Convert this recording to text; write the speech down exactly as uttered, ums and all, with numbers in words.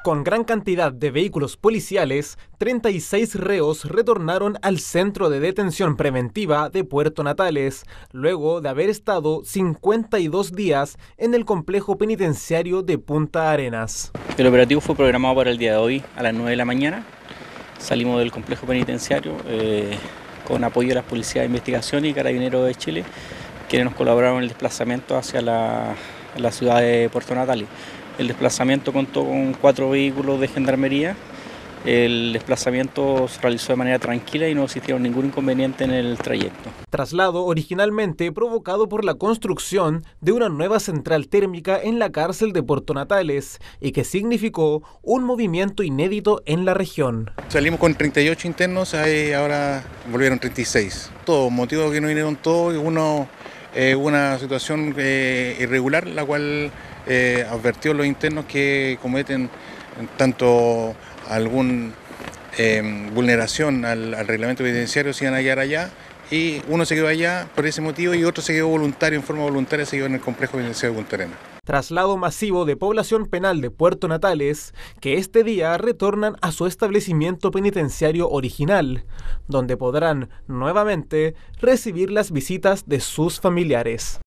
Con gran cantidad de vehículos policiales, treinta y seis reos retornaron al Centro de Detención Preventiva de Puerto Natales, luego de haber estado cincuenta y dos días en el complejo penitenciario de Punta Arenas. El operativo fue programado para el día de hoy a las nueve de la mañana. Salimos del complejo penitenciario eh, con apoyo de las policías de investigación y Carabineros de Chile, quienes nos colaboraron en el desplazamiento hacia la, la ciudad de Puerto Natales. El desplazamiento contó con cuatro vehículos de gendarmería. El desplazamiento se realizó de manera tranquila y no existieron ningún inconveniente en el trayecto. Traslado originalmente provocado por la construcción de una nueva central térmica en la cárcel de Puerto Natales y que significó un movimiento inédito en la región. Salimos con treinta y ocho internos, ahí ahora volvieron treinta y seis. Todo, motivo que no vinieron todos, uno, eh, una situación eh, irregular, la cual eh, advirtió a los internos que cometen tanto alguna eh, vulneración al, al reglamento penitenciario, se iban a hallar allá, y uno se quedó allá por ese motivo y otro se quedó voluntario, en forma voluntaria se quedó en el complejo penitenciario de Punta Arenas. Traslado masivo de población penal de Puerto Natales, que este día retornan a su establecimiento penitenciario original, donde podrán nuevamente recibir las visitas de sus familiares.